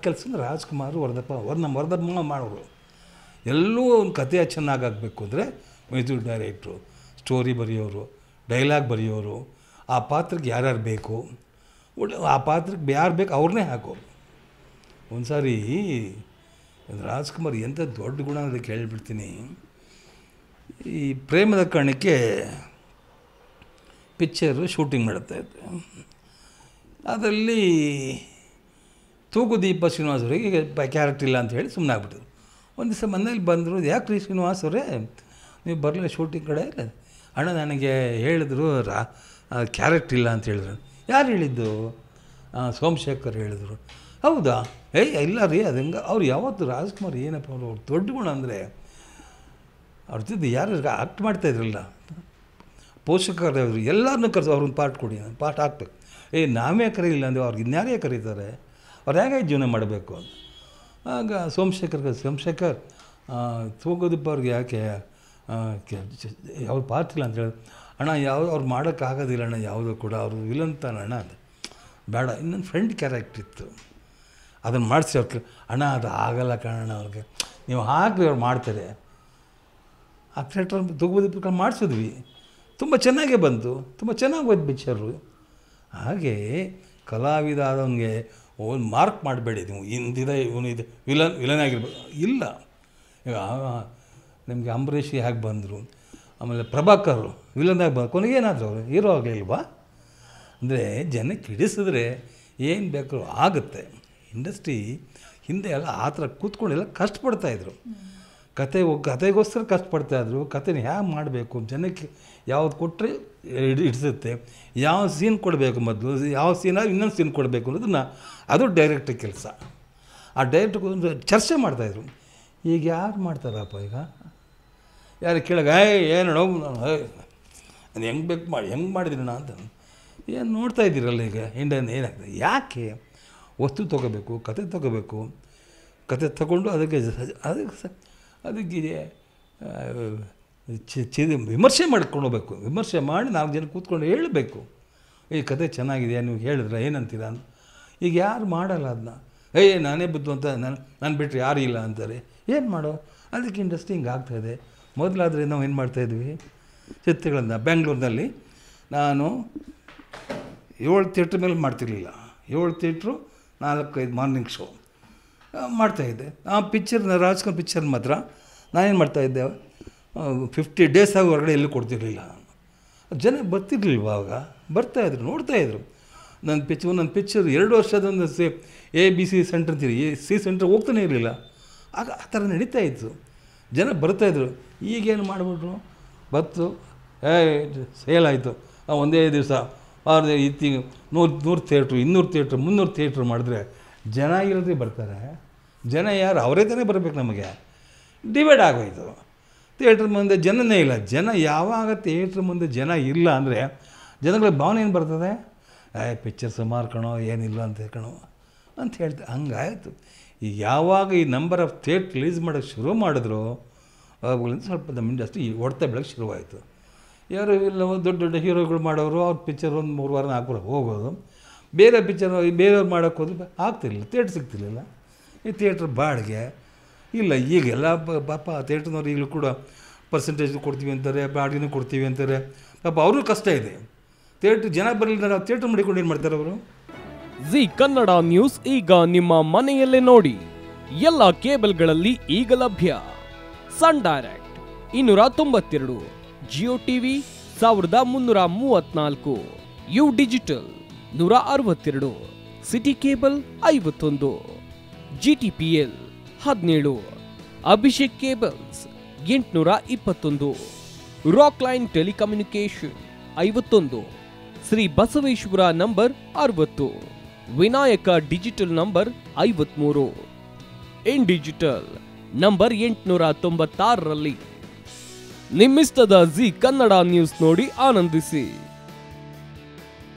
ಕೆಲಸ ರಾಜ್ಕುಮಾರ್ ವರದಪ್ಪ ಮಾಡೋರು. ಎಲ್ಲೂ ಒಂದು ಕಥೆ ಚೆನ್ನಾಗಾಗಬೇಕು ಅಂದರೆ ಮ್ಯೂಸಿಕ್ ಡೈರೆಕ್ಟ್ರು, ಸ್ಟೋರಿ ಬರೆಯೋರು, ಡೈಲಾಗ್ ಬರೆಯೋರು, ಆ ಪಾತ್ರಕ್ಕೆ ಯಾರ್ಯಾರು ಬೇಕು, ಆ ಪಾತ್ರಕ್ಕೆ ಯಾರು ಬೇಕು ಅವ್ರನ್ನೇ ಹಾಕೋರು. ಒಂದು ಸಾರಿ ರಾಜ್ಕುಮಾರ್ ಎಂಥ ದೊಡ್ಡ ಗುಣ ಅದಕ್ಕೆ ಹೇಳ್ಬಿಡ್ತೀನಿ. ಈ ಪ್ರೇಮದ ಕಾರಣಕ್ಕೆ ಪಿಕ್ಚರು ಶೂಟಿಂಗ್ ಮಾಡ್ತಾಯಿದ್ರು. ಅದರಲ್ಲಿ ತೂಗುದೀಪ ಶ್ರೀನಿವಾಸ್ ಅವರಿಗೆ ಕ್ಯಾರೆಕ್ಟರ್ ಇಲ್ಲ ಅಂತ ಹೇಳಿ ಸುಮ್ಮನೆ ಆಗ್ಬಿಟ್ಟಿದ್ರು. ಒಂದು ದಿವಸ ಮನೇಲಿ ಬಂದರು, ಯಾಕ್ರಿ ಶ್ರೀನಿವಾಸ್ ಅವರೇ ನೀವು ಬರಲಿಲ್ಲ ಶೂಟಿಂಗ್ ಕಡೆ? ಅಣ್ಣ ನನಗೆ ಹೇಳಿದ್ರು ಕ್ಯಾರೆಕ್ಟರ್ ಇಲ್ಲ ಅಂತ ಹೇಳಿದ್ರು. ಯಾರು ಹೇಳಿದ್ದು? ಸೋಮಶೇಖರ್ ಹೇಳಿದ್ರು. ಹೌದಾ? ಇಲ್ಲ ರೀ ಅದು ಹೆಂಗೆ ಅವ್ರು ಯಾವತ್ತು ರಾಜ್ಕುಮಾರ್ ಏನಪ್ಪ ಅವ್ರು ದೊಡ್ಡ ಗುಣ ಅಂದರೆ ಅವ್ರ ಜೊತೆ ಯಾರು ಆ್ಯಕ್ಟ್ ಮಾಡ್ತಾಯಿದ್ರಲ್ಲ ಪೋಷಕರು ಎಲ್ಲರನ್ನೂ ಕರೆದು ಅವ್ರನ್ನ ಪಾಠ ಕೊಡಿ, ಪಾಠ ಹಾಕ್ಬೇಕು. ನಾವೇ ಕರೀಲಿಲ್ಲ ಅಂದರೆ ಅವ್ರಿಗೆ ಇನ್ಯಾರೇ ಕರೀತಾರೆ, ಅವ್ರು ಹೇಗೆ ಜೀವನ ಮಾಡಬೇಕು ಅಂತ. ಆಗ ಸೋಮಶೇಖರ್ ತೂಗುದೀಪ ಅವ್ರಿಗೆ ಯಾಕೆ ಅವ್ರು ಪಾತ್ರ ಇಲ್ಲ ಅಂತ ಹೇಳಿ, ಅಣ್ಣ ಯಾವುದು ಅವ್ರು ಮಾಡೋಕ್ಕಾಗೋದಿಲ್ಲ ಅಣ್ಣ, ಯಾವುದೂ ಕೂಡ ಅವರು ವಿಲನ್ ತಾನಣ್ಣ ಅದು ಬೇಡ. ಇನ್ನೊಂದು ಫ್ರೆಂಡ್ ಕ್ಯಾರೆಕ್ಟರ್ ಇತ್ತು, ಅದನ್ನು ಮಾಡಿಸಿ ಅವ್ರಿಗೆ. ಅಣ್ಣ ಅದು ಆಗಲ್ಲ ಕಾರಣ ಅವ್ರಿಗೆ, ನೀವು ಹಾಕಿ ಅವ್ರು ಮಾಡ್ತಾರೆ. ಆ ಕ್ಯಾರೆಕ್ಟರ್ ತೂಗುದೀಪ ಮಾಡಿಸಿದ್ವಿ, ತುಂಬ ಚೆನ್ನಾಗೇ ಬಂತು, ತುಂಬ ಚೆನ್ನಾಗಿ ಹೋಯ್ತು ಪಿಕ್ಚರು. ಹಾಗೆ ಕಲಾವಿದ ಆದವನಿಗೆ ಒಂದು ಮಾರ್ಕ್ ಮಾಡಬೇಡಿ ನೀವು, ಇಂದಿದೆ ಇವನಿದೆ ವಿಲನ್ ಆಗಿರ್ಬೋದು ಇಲ್ಲ. ಈಗ ನಿಮಗೆ ಅಂಬರೀಷ್ ಹೇಗೆ ಬಂದರು, ಆಮೇಲೆ ಪ್ರಭಾಕರ್ ವಿಲನ್ನಾಗಿ ಬಂದು ಕೊನೆಗೇನಾದರೂ ಅವರು ಹೀರೋ ಆಗಲಿಲ್ವಾ? ಅಂದರೆ ಜನಕ್ಕೆ ಹಿಡಿಸಿದ್ರೆ ಏನು ಬೇಕಾದ್ರೂ ಆಗುತ್ತೆ. ಇಂಡಸ್ಟ್ರಿ ಹಿಂದೆ ಎಲ್ಲ ಆ ಥರ ಕೂತ್ಕೊಂಡೆಲ್ಲ ಕಷ್ಟಪಡ್ತಾಯಿದ್ರು, ಕತೆಗೋಸ್ಕರ ಕಷ್ಟಪಡ್ತಾಯಿದ್ರು. ಕತೆನ ಹ್ಯಾಗೆ ಮಾಡಬೇಕು, ಜನಕ್ಕೆ ಯಾವ್ದು ಕೊಟ್ಟರೆ ಹಿಡಿಸುತ್ತೆ, ಯಾವ ಸೀನ್ ಕೊಡಬೇಕು, ಮೊದಲು ಯಾವ ಸೀನಾಗಿ ಇನ್ನೊಂದು ಸೀನ್ ಕೊಡಬೇಕು ಅನ್ನೋದನ್ನು ಅದು ಡೈರೆಕ್ಟ್ರ್ ಕೆಲಸ. ಆ ಡೈರೆಕ್ಟ್ರ್ ಚರ್ಚೆ ಮಾಡ್ತಾಯಿದ್ರು. ಈಗ ಯಾರು ಮಾಡ್ತಾರಪ್ಪ? ಈಗ ಯಾರು ಕೇಳಾಗ ಏನು ಅದು ಹೆಂಗೆ ಬೇಕು ಹೆಂಗೆ ಮಾಡಿದ್ರಿ ಅಂತ ಏನು ನೋಡ್ತಾ ಇದ್ದೀರಲ್ಲ ಈಗ ಇಂಡಿಯನ್ ಏನಾಗ್ತದೆ? ಯಾಕೆ ವಸ್ತು ತೊಗೋಬೇಕು, ಕತೆ ತೊಗೋಬೇಕು, ಕತೆ ತಗೊಂಡು ಅದಕ್ಕೆ ವಿಮರ್ಶೆ ಮಾಡ್ಕೊಂಡು ಹೋಗ್ಬೇಕು. ವಿಮರ್ಶೆ ಮಾಡಿ 4 ಜನ ಕೂತ್ಕೊಂಡು ಹೇಳಬೇಕು, ಈ ಕತೆ ಚೆನ್ನಾಗಿದೆ ನೀವು ಹೇಳಿದ್ರೆ ಏನಂತೀರ ಅಂತ. ಈಗ ಯಾರು ಮಾಡಲ್ಲ ಅದನ್ನ. ನಾನೇ ಬುದ್ಧು ಅಂತ ನಾನು ಬಿಟ್ಟರೆ ಯಾರೂ ಇಲ್ಲ ಅಂತಾರೆ. ಏನು ಮಾಡೋ? ಅದಕ್ಕೆ ಇಂಡಸ್ಟ್ರಿ ಹಿಂಗೆ ಆಗ್ತಾಯಿದೆ. ಮೊದಲಾದರೆ ನಾವು ಏನು ಮಾಡ್ತಾಯಿದ್ವಿ, ಚಿತ್ರಗಳನ್ನು ಬೆಂಗಳೂರಿನಲ್ಲಿ ನಾನು 7 ಥಿಯೇಟ್ರ್ ಮೇಲೆ ಮಾಡ್ತಿರ್ಲಿಲ್ಲ. 7 ಥಿಯೇಟ್ರು 4-5 ಮಾರ್ನಿಂಗ್ ಶೋ ಮಾಡ್ತಾಯಿದ್ದೆ. ಆ ಪಿಕ್ಚರ್ನ ರಾಜ್ಕುಮಾರ್ ಪಿಕ್ಚರ್ ಮಾತ್ರ ನಾನೇನು ಮಾಡ್ತಾಯಿದ್ದೆ, 50 ಡೇಸ್ ಆಗಿ ಹೊರಗಡೆ ಎಲ್ಲೂ ಕೊಡ್ತಿರ್ಲಿಲ್ಲ. ಜನ ಬರ್ತಿರ್ಲಿಲ್ವ? ಆವಾಗ ಬರ್ತಾಯಿದ್ರು, ನೋಡ್ತಾಯಿದ್ರು ನನ್ನ ಪಿಕ್ಚರ್ 2 ವರ್ಷದೊಂದು ABC ಸೆಂಟ್ರ್ ಅಂತೀರಿ, C ಸೆಂಟ್ರ್ ಹೋಗ್ತಾನೆ ಇರಲಿಲ್ಲ. ಆಗ ಆ ಥರ ನಡೀತಾಯಿತ್ತು, ಜನ ಬರ್ತಾಯಿದ್ರು. ಈಗೇನು ಮಾಡಿಬಿಟ್ರು, ಬತ್ತು ಸೇಲ್ ಆಯಿತು ಒಂದೇ ದಿವಸ. ಅವ್ರದ್ದು ಇತ್ತೀಗ 100 ಥಿಯೇಟ್ರು, 200 ಥಿಯೇಟ್ರು, 300 ಥಿಯೇಟ್ರು ಮಾಡಿದ್ರೆ ಜನ ಇಲ್ಲದೆ ಬರ್ತಾರೆ. ಜನ ಯಾರು? ಅವರೇ ತಾನೇ ಬರಬೇಕು. ನಮಗೆ ಡಿವೈಡ್ ಆಗೋಯ್ತು. ಥಿಯೇಟ್ರ್ ಮುಂದೆ ಜನನೇ ಇಲ್ಲ. ಜನ ಯಾವಾಗ ಥಿಯೇಟ್ರ್ ಮುಂದೆ ಜನ ಇಲ್ಲ ಅಂದರೆ ಜನಗಳಿಗೆ ಭಾವನೆ ಏನು ಬರ್ತದೆ? ಪಿಕ್ಚರ್ ಸುಮಾರು ಕಣೋ, ಏನಿಲ್ಲ ಅಂತ ಕಣೋ ಅಂತ ಹೇಳ್ತಾರೆ. ಹಂಗಾಯಿತು. ಈಗ ಯಾವಾಗ ಈ ನಂಬರ್ ಆಫ್ ಥಿಯೇಟ್ರ್ ರಿಲೀಸ್ ಮಾಡೋಕ್ಕೆ ಶುರು ಮಾಡಿದ್ರು ಅವುಗಳಿಂದ ಸ್ವಲ್ಪ ನಮ್ಮ ಇಂಡಸ್ಟ್ರಿ ಹೊಡ್ತಾ ಬೆಳಗ್ಗೆ ಶುರುವಾಯಿತು. ಯಾರು ಇಲ್ಲ ದೊಡ್ಡ ದೊಡ್ಡ ಹೀರೋಗಳು ಮಾಡೋರು, ಅವ್ರ ಪಿಕ್ಚರ್ ಒಂದು 3 ವಾರ 4 ವಾರ ಹೋಗೋದು. ಬೇರೆ ಪಿಕ್ಚರ್ ಬೇರೆಯವ್ರು ಮಾಡೋಕ್ಕೆ ಹೋದ್ರೆ ಆಗ್ತಿರ್ಲಿಲ್ಲ, ಥಿಯೇಟ್ರ್ ಸಿಗ್ತಿರ್ಲಿಲ್ಲ. ಈ ಥಿಯೇಟ್ರ್ ಬಾಡಿಗೆ ಇಲ್ಲ. ಈಗೆಲ್ಲ ಪಾಪ ಥಿಯೇಟ್ರ್ನವ್ರು ಈಗಲೂ ಕೂಡ ಪರ್ಸೆಂಟೇಜ್ ಕೊಡ್ತೀವಿ ಅಂತಾರೆ, ಬಾಡಿಗೆನೂ ಕೊಡ್ತೀವಿ ಅಂತಾರೆ. ಪಾಪ ಅವ್ರಿಗೂ ಕಷ್ಟ ಇದೆ. ಥಿಯೇಟ್ರ್ ಜನ ಬರಲಿಲ್ಲ, ನಾವು ಥಿಯೇಟ್ರ್ ಮಾಡಿಕೊಂಡು ಏನು ಮಾಡ್ತಾರೆ ಅವರು? ಜಿ ಕನ್ನಡ ನ್ಯೂಸ್ ಈಗ ನಿಮ್ಮ ಮನೆಯಲ್ಲೇ ನೋಡಿ. ಎಲ್ಲ ಕೇಬಲ್ಗಳಲ್ಲಿ ಈಗ ಲಭ್ಯ. Sun Direct 292, Jio TV 1334, U digital 162, city cable 51, GTPL 17, Abhishek cables 821, Rockline telecommunication 51, Shri Basaveshwara number 60, Vinayaka digital number 53, in digital number 896ರಲ್ಲಿ. ನಿಮ್ಮಿಸ್ತದ ಜಿ ಕನ್ನಡ ನ್ಯೂಸ್ ನೋಡಿ ಆನಂದಿಸಿ.